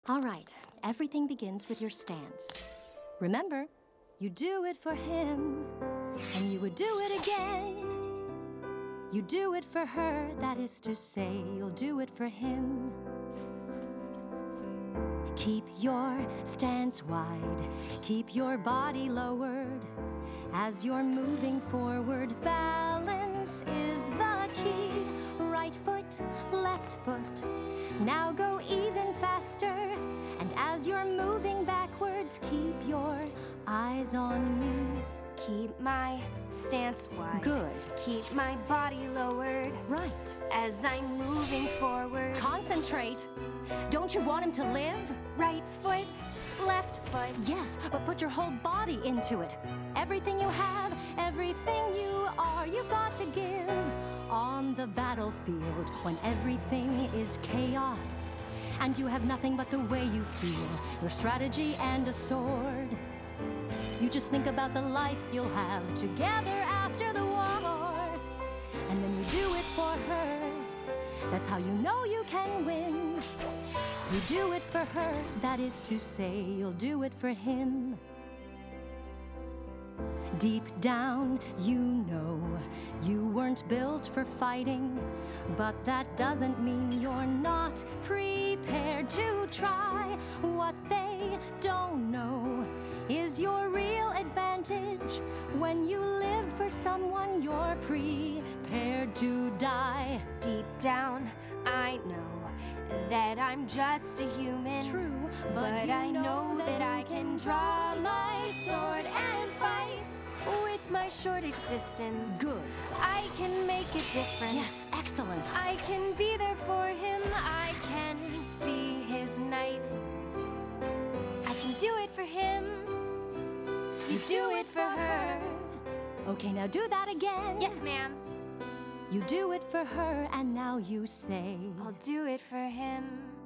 All right, everything begins with your stance. Remember, you do it for him, and you would do it again. You do it for her, that is to say, you'll do it for him. Keep your stance wide, keep your body lowered. As you're moving forward, balance is the key. Right foot, left foot, now go even faster. And as you're moving backwards, keep your eyes on me. Keep my stance wide. Good. Keep my body lowered. Right. As I'm moving forward. Concentrate. Don't you want him to live? Right foot, left foot. Yes, but put your whole body into it. Everything you have, everything you are, you've got to give. On the battlefield, when everything is chaos, and you have nothing but the way you feel, your strategy and a sword. You just think about the life you'll have together after the war. And then you do it for her. That's how you know you can win. You do it for her, that is to say, you'll do it for him. Deep down, you know you weren't built for fighting, but that doesn't mean you're not prepared to try. What they don't know is your real advantage. When you live for someone, you're prepared to die. Deep down, I know that I'm just a human. True, but I know that I can draw my sword and fight. With my short existence, Good. I can make a difference. Yes, excellent. I can be there for him. I can be his knight. I can do it for him. You do it for her. Okay, now do that again. Yes, ma'am. You do it for her, and now you say, I'll do it for him.